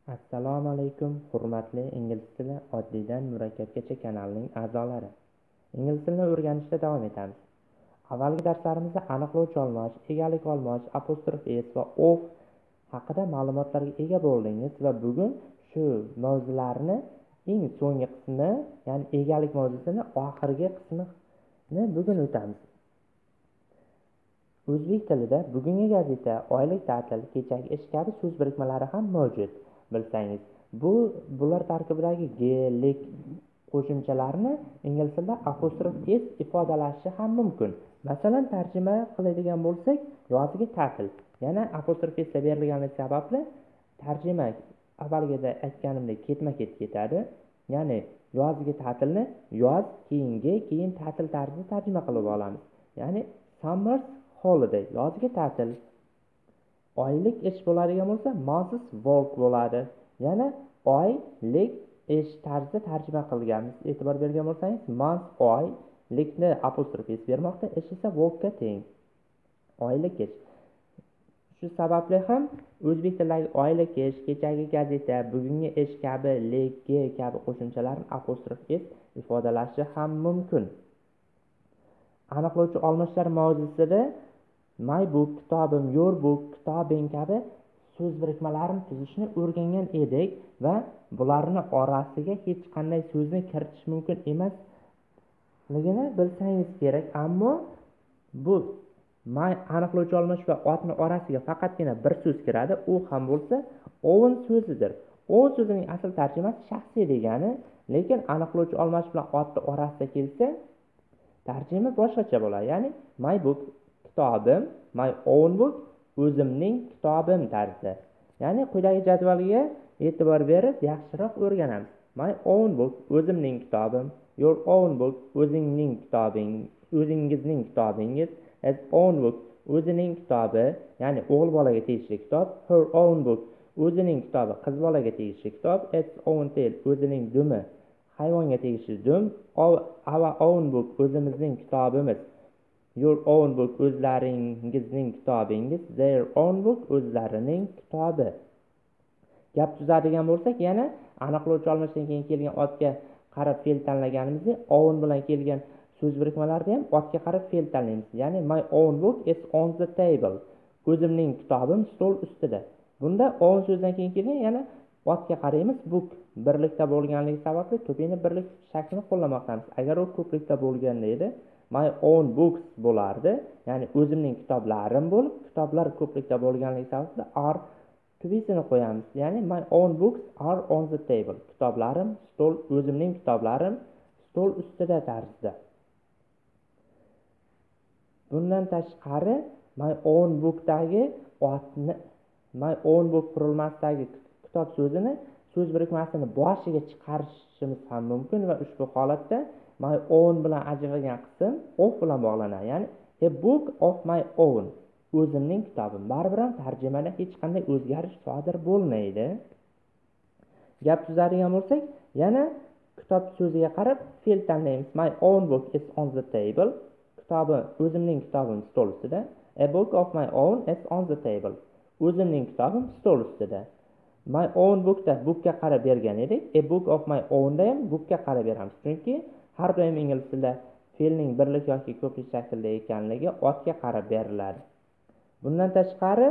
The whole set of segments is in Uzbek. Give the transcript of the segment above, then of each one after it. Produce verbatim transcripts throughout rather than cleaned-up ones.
Assalomu alaykum, hurmatli ingliz tili oddiydan murakkabgacha kanalining a'zolari. Ingliz tilini o'rganishda davom etamiz. Avvalgi darslarimizda aniqlovchi olmoch, egalik olmoch, apostrof s va of haqida ma'lumotlarga ega bo'ldingiz va bugun shu mavzularni eng so'nggi qismi, ya'ni egalik mavzusini oxirgi qismini bugun o'tamiz. O'zbek tilida bugungi gazeta, oylik ta'til, kechagi ish kabi so'z birikmalari ham mavjud. Bilsangiz, bu bular tarkibidagi ge, lik qo'shimchalarini ingliz tilida apostrof s ifodalashi ham mumkin. Masalan, tarjima qiladigan bo'lsak, yozgi ta'til, yana apostrof s berilganligi sababli tarjima avvalgida aytganimdek ketma-ket ketadi. Ya'ni yozgi ta'tilni yoz keyingi, keyin ta'til tarzida tarjima qilib olamiz. Ya'ni summer holiday, yozgi ta'til. Oylik ish bo'ladigan bo'lsa, months work bo'ladi. Yana oylik ish tarzida tarjima qilganmiz. E'tibor bergan bo'lsangiz, month oy, likni apostrof s bermoqda, ish esa workka teng. Oylik ish. Shu sababli ham o'zbek tilidagi oylik ish, kechagi gazeta, bugungi ish kabi, lik, ge kabi qo'shimchalarni apostrof s ifodalashi ham mumkin. Aniqlovchi olmochlar mavzusida my book, kitobim, your book, kitobing kabi so'z birikmalarini tuzishni o'rgangan edik va bularning orasiga hech qanday so'zni kiritish mumkin emasligini bilsangiz kerak. Ammo bu my aniqlovchi olmoch va otning orasiga faqatgina bir so'z kiradi, u ham bo'lsa own so'zidir. Own so'zining asl tarjimasi shaxsiy degani, lekin aniqlovchi olmoch bilan otning orasida kelsa tarjima boshqacha bo'ladi. Ya'ni my book, kitobim, my own book, o'zimning kitobim tarzida. Ya'ni quyidagi jadvalga e'tibor berib yaxshiroq o'rganamiz. My own book, o'zimning kitobim, your own book, o'zingning kitobing, o'zingizning kitobingiz, his own book, o'zining kitobi, ya'ni o'g'il bolaga tegishli kitob, her own book, o'zining kitobi, qiz bolaga tegishli kitob, its own tail, o'zining dumi, hayvonga tegishli dum, our own book, o'zimizning kitobimiz, your own book, o'zlaringizning kitobingiz, their own book, o'zlarining kitobi. Gap tuzadigan bo'lsak, yana aniqlovchi olmochdan keyin kelgan otga qarab fe'l tanlaganimizda, own bilan kelgan so'z birikmalarida ham otga qarab fe'l tanlaymiz. Ya'ni my own book is on the table, o'zimning kitobim stol ustida. Bunda own so'zdan keyin kelgan yana otga qaraymiz, book birlikda bo'lganligi sababli ko'pini birlik shaklini qo'llamoqdamiz. Agar u ko'plikda bo'lganda edi, my own books bo'lardi. Ya'ni o'zimning kitoblarim bo'lib, kitoblar ko'plikda bo'lganligi sababli are tubisini qo'yamiz. Ya'ni my own books are on the table. Kitoblarim stol, o'zimning kitoblarim stol ustida tarzida. Bundan tashqari my own bookdagi otni my own book qurilmasidagi kitob so'zini so'z birikmasini boshiga chiqarishimiz ham mumkin va ushbu holatda my own bilan ajralgan qism of bilan bog'lanadi. Ya'ni a book of my own, o'zimning kitobim. Baribir ham tarjimada hech qanday o'zgarish sodir bo'lmaydi. Gap tuzadigan bo'lsak, yana kitob so'ziga qarab fe'l tanlaymiz. My own book is on the table. Kitobi, o'zimning kitobim stol ustida. A book of my own is on the table. O'zimning kitobim stol ustida. My own bookda bookga qarab bergan edik. A book of my ownda ham bookga qarab beramiz. Chunki har doim ingliz tilida fe'lning birlik yoki ko'plik shaklda ekanligi otga qarab beriladi. Bundan tashqari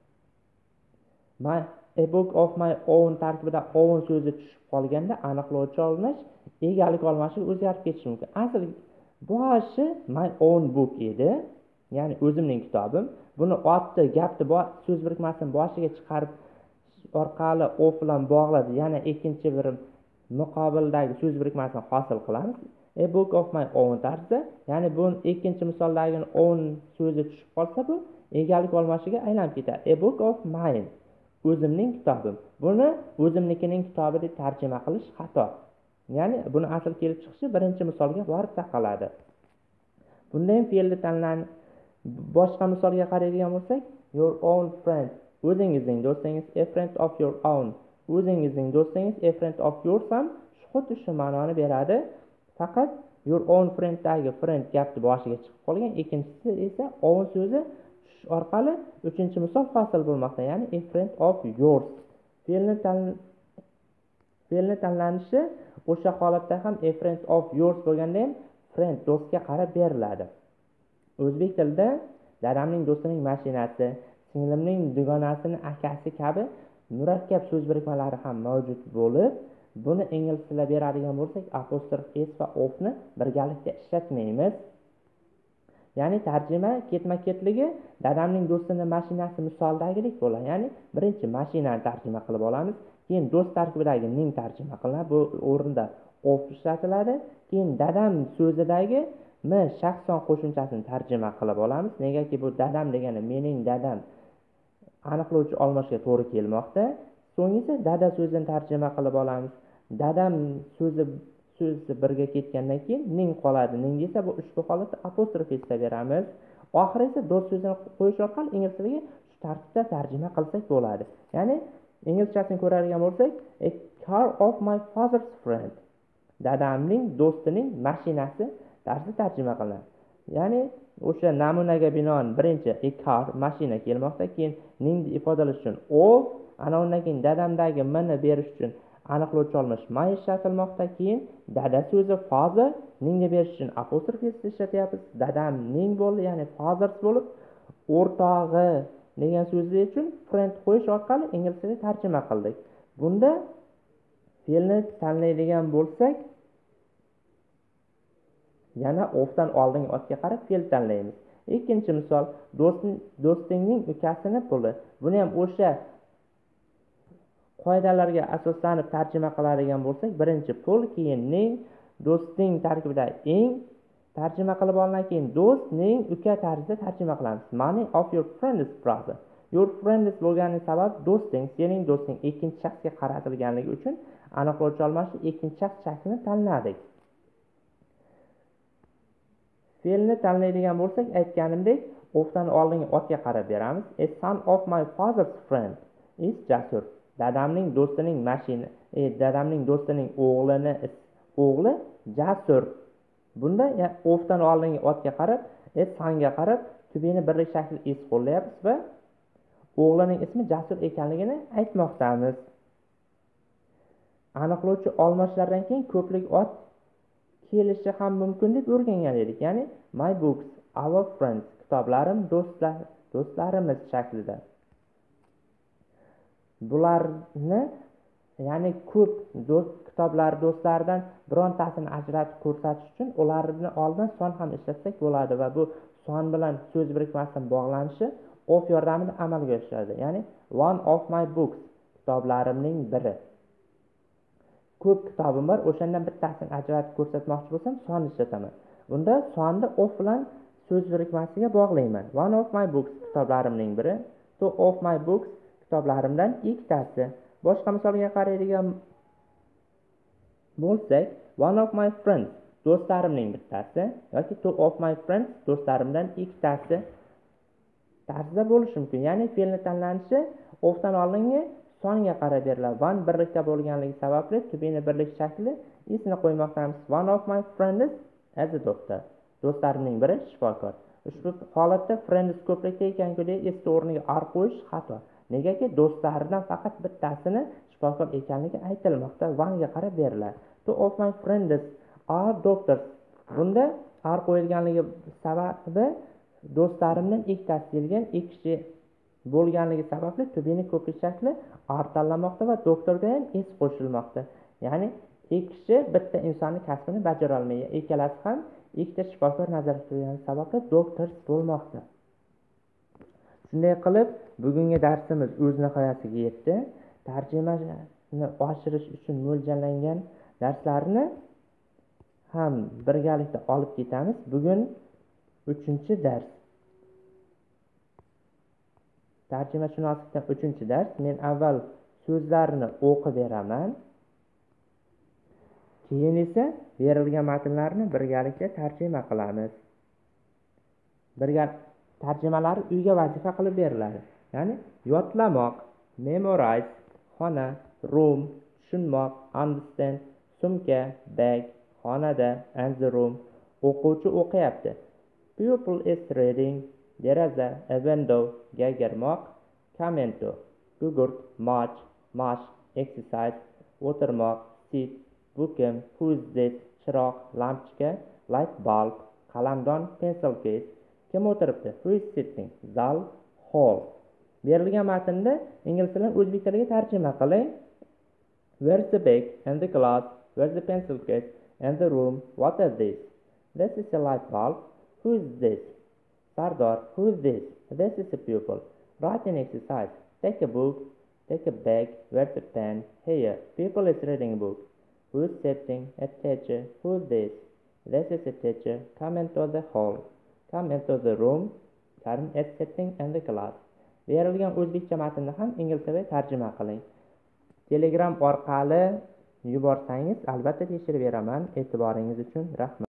my a book of my own tarkibida own so'zi tushib qolganda aniqlovchi olmoch egalik olmoshiga o'zgarib ketishi mumkin. Asl boshi my own book edi, ya'ni o'zimning kitobim. Buni otni, gapni so'z birikmasini boshiga chiqarib orqali of bilan bog'lab, yana ikkinchi bir muqobildagi so'z birikmasini hosil qilamiz. A book of my own tarzida, ya'ni bu ikkinchi misoldagi own so'zi tushib qolsa, bu egalik olmoshiga aylanib ketadi. A book of mine, o'zimning kitobim. Buni o'zimnikining kitobi deb tarjima qilish xato. Ya'ni buni asl kelib chiqishi birinchi misolga borib taqaladi. Bunda ham fe'lni tanlanadi. Boshqa misolga qaraydigan bo'lsak, your own friend, o'zingizning do'stingiz, a friend of your own, o'zingizning do'stingiz, a friend of yours ham xuddi shu ma'noni beradi. Faqat your own frienddagi friend gapni boshiga chiqib qolgan, ikkinchisi esa own so'zi orqali uchinchi misol hosil bo'lmoqda. Ya'ni a friend of yours, fe'lni tan fe'lni tanlanishi o'sha holatda ham a friend of yours bo'lganda ham friend do'stga qarab beriladi. O'zbek tilida dadamning do'stining mashinasi, singlimning dugonasining akasi kabi murakkab so'z birikmalari ham mavjud bo'lib, buni ingliz tilida beradigan bo'lsak, apostrof s va of ni birgalikda ishlatmaymiz. Ya'ni tarjima ketma-ketligi dadamning do'stining mashinasi misoldagidek bo'ladi. Ya'ni birinchi mashinani tarjima qilib olamiz, keyin do'st tarkibidagi ning tarjima qilinadi. Bu o'rinda of ishlatiladi. Keyin dadam so'zidagi m shaxson qo'shimchasini tarjima qilib olamiz. Negaki bu dadam degani mening dadam aniqlovchi olmashga to'g'ri kelmoqda. So'ng esa dada so'zini tarjima qilib olamiz. Dadam so'zi so'zi birga ketgandan keyin ning qoladi. Ning esa bu ushbu holatda apostrof s'da beramiz. Oxiri esa do'st so'zini qo'yish orqali ingliz tiliga shu tartibda tarjima qilsak bo'ladi. Ya'ni inglizchasini ko'radigan bo'lsak, a car of my father's friend. Dadamning do'stining mashinasi tarzida tarjima qilinadi. Ya'ni o'sha namunaga binoan birinchi a car mashina kelmoqda, keyin ningni ifodalash uchun of, ana undan keyin dadamdagi mni berish uchun aniqlovchi olmash my ishlatilmoqda, keyin dada so'zi father ningni berish uchun apostrof s ishlatyapmiz. Dadam ning bo'ldi, ya'ni fathers bo'lib, o'rtog'i degan so'zi uchun friend qo'yish orqali ingliz tiliga tarjima qildik. Bunda fe'lni tanlaydigan bo'lsak, yana ofdan oldingi otga qarab fe'l tanlaymiz. Ikkinchi misol, do'stingning ukasining puli. Buni ham o'sha qoidalarga asoslanib tarjima qiladigan bo'lsak, birinchi pul, keyin ning, do'sting tarkibida ing tarjima qilib olingan, keyin do'st, ning, uka tarzida tarjima qilamiz. Money of your friend's brother. Your friend's bo'lgani sabab do'sting, sening do'sting ikkinchi shaxsga qaratilganligi uchun aniqlovchi olmashni ikkinchi shaxs shaklini tanladik. Fe'lni tanlaydigan bo'lsak, aytganimdek, ofdan oldingi otga qarab beramiz. A son of my father's friend is Jasur. Dadamning do'stining mashina, e, dadamning do'stining o'g'lini o'g'li Jasur. Bunda ofdan oldingi otga qarab, e, songa qarab tubini birlik shakli is qo'llayapmiz va o'g'lining ismi Jasur ekanligini aytmoqdamiz. Aniqlovchi olmashlardan keyin ko'plik ot kelishi ham mumkin deb o'rgangan edik. Ya'ni my books, our friends, kitoblarim, do'stlar, do'stlarimiz shaklida. Bularni, ya'ni ko'p do'st kitoblar do'stlaridan birontasini ajratib ko'rsatish uchun ularni oldin son ham ishlatsak bo'ladi va bu son bilan so'z birikmasining bog'lanishi of yordamida amalga oshadi. Ya'ni one of my books, kitoblarimning biri. Ko'p kitobim bor, o'shandan bittasini ajratib ko'rsatmoqchi bo'lsam, son ishlataman. Bunda sonni of bilan so'z birikmasiga bog'layman. One of my books, kitoblarimning biri. Two of my books, kitoblarimdan ikkitasi. Boshqa misolga qaraydigan bo'lsak, one of my friends, do'stlarimning bittasi yoki two of my friends, do'stlarimdan ikkitasi tarzda bo'lishi mumkin. Ya'ni fe'lni tanlanishi ofdan oldingi songa qarab beriladi. One birlikda bo'lganligi sababli tubini birlik shakli isni qo'ymoqdamiz. One of my friends as a doctor. Do'stlarimning biri shifokor. Ushbu holatda friends ko'plikda ekanligi is o'rniga ar qo'yish xato. Negaki do'stlaridan faqat bittasini shifokor ekanligi aytilmoqda, one ga qarab beriladi. Two of my friends are doctors. Bunda ar qo'yilganligi sababi do'stlarimdan ikkitasi kelgan, ikki kishi bo'lganligi sababli tubini ko'plik shakli ar tanlanmoqda va doktorga ham is qo'shilmoqda. Ya'ni ikki kishi bitta insonning kasbini bajara olmaydi. Ikkalasi ham ikkita shifokor nazarda tutilgani sababli doktor bo'lmoqda. Shunday qilib, bugungi darsimiz o'z nihoyasiga yetdi. Tarjimani oshirish uchun mo'ljallangan darslarni ham birgalikda olib ketamiz. Bugun uchinchi dars. Tarjimashunoslikdan uchinchi dars. Men avval so'zlarni o'qib beraman. Keyin esa berilgan matnlarni birgalikda tarjima qilamiz. Birga tarjimalar uyga vazifa qilib beriladi. Ya'ni yodlamoq, memorize, xona, room, tushunmoq, understand, sumka, bag, xonada, and the room. O'quvchi o'qiyapti. Pupil is reading. Deraza, a window, gagirmoq, commento, gugurt, march, mashq, exercise, o'tirmoq, sit, bukum, who is this, chiroq, lampochka, light bulb, qalamdon, pencil case, kim o'tiribdi, who is sitting, zal, hall. Berilgan matnda ingliz tilidan o'zbek tiliga tarjima qiling. Where's the bag and the glass? Where's the pencil case and the room? What are these? This is a light bulb. Who is this? Sardar. Who is this? This is a pupil. Write an exercise. Take a book. Take a bag. Where's a pen? Here. People is reading a book. Who is sitting? A teacher. Who is this? This is a teacher. Come into the hall. Come into the room. Karim is sitting in the class. Berilgan o'zbekcha matnni ham ingliz tiliga tarjima qiling. Telegram orqali yuborsangiz albatta tekshirib beraman. E'tiboringiz uchun rahmat.